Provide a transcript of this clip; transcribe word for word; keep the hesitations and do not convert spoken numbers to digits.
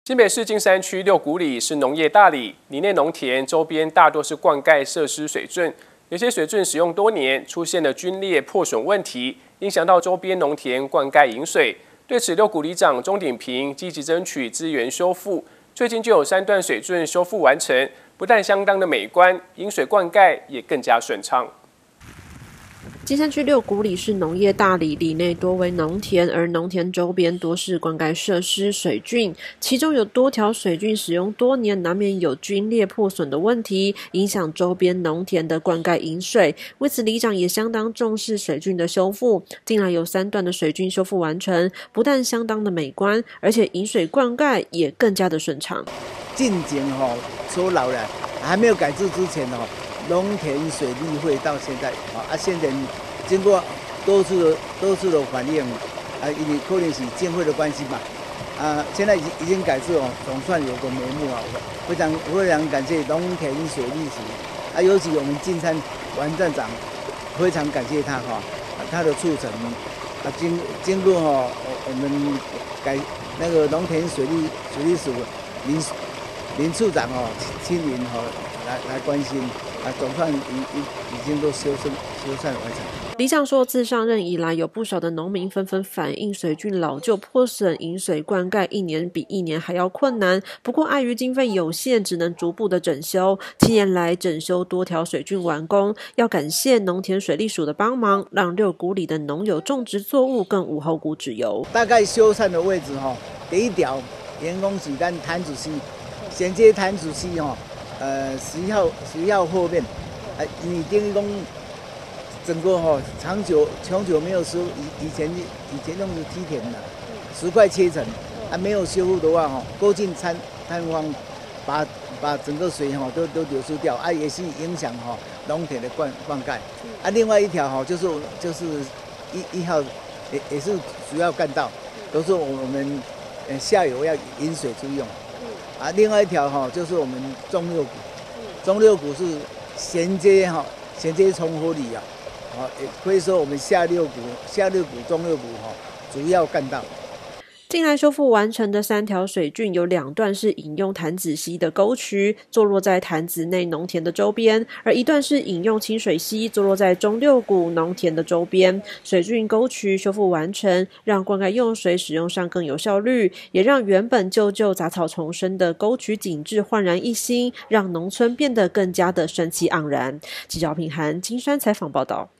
新北市金山区六股里是农业大里，里内农田周边大多是灌溉设施水圳，有些水圳使用多年，出现了龟裂破损问题，影响到周边农田灌溉饮水。对此，六股里长钟鼎平积极争取资源修复，最近就有三段水圳修复完成，不但相当的美观，饮水灌溉也更加顺畅。 金山区六股里是农业大里，里内多为农田，而农田周边多是灌溉设施水圳，其中有多条水圳使用多年，难免有龟裂破损的问题，影响周边农田的灌溉饮水。为此，里长也相当重视水圳的修复，近来有三段的水圳修复完成，不但相当的美观，而且饮水灌溉也更加的顺畅。 近景哦，说老了还没有改制之前哦。农田水利会到现在啊，现在经过多次的多次的反映啊，因为可能是建会的关系嘛，啊，现在已经已经改制哦，总算有个眉目啊，非常非常感谢农田水利署啊，尤其我们金山王站长，非常感谢他哈，他的促成啊，经经过哈，我们改那个农田水利水利署林林处长哦亲临哈来来关心。啊，总算已已已经都修缮修缮完成。 里长说，自上任以来，有不少的农民纷纷反映水圳老旧破损，饮水灌溉一年比一年还要困难。不过，碍于经费有限，只能逐步的整修。七年来，整修多条水圳完工，要感谢农田水利署的帮忙，让六股里的农友种植作物更无后顾之忧。 大概修缮的位置哈，第一条员工子跟潭子溪衔接潭子溪哈。呃，十一号十一号后面，啊，你等于讲整个哈、哦、长久长久没有修，以以前以前用是梯田的，石块切成，啊没有修复的话哈、哦，过境坍坍荒，把把整个水哈、哦、都都流失掉，啊也是影响哈、哦、农田的灌灌溉，啊另外一条哈、哦、就是就是一一号也也是主要干道，都是我们呃下游要引水之用。啊，另外一条哈、哦，就是我们中六股，中六股是衔接哈、哦，衔接重合里啊，啊，也可以说我们下六股、下六股、中六股哈、哦，主要干道。 近来修复完成的三条水圳，有两段是引用潭子溪的沟渠，坐落在潭子内农田的周边，而一段是引用清水溪，坐落在中六股农田的周边。水圳沟渠修复完成，让灌溉用水使用上更有效率，也让原本旧旧杂草丛生的沟渠景致焕然一新，让农村变得更加的生气盎然。记者品涵金山采访报道。